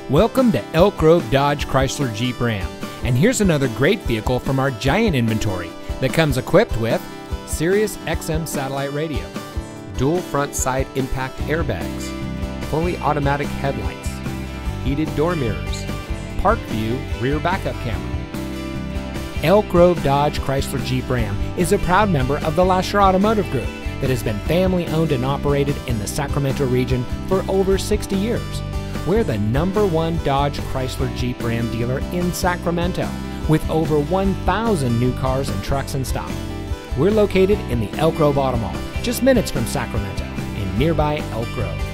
Welcome to Elk Grove Dodge Chrysler Jeep Ram, and here's another great vehicle from our giant inventory that comes equipped with Sirius XM satellite radio, dual front side impact airbags, fully automatic headlights, heated door mirrors, Park View rear backup camera. Elk Grove Dodge Chrysler Jeep Ram is a proud member of the Lasher Automotive Group that has been family owned and operated in the Sacramento region for over 60 years. We're the #1 Dodge Chrysler Jeep Ram dealer in Sacramento with over 1,000 new cars and trucks in stock. We're located in the Elk Grove Auto Mall, just minutes from Sacramento in nearby Elk Grove.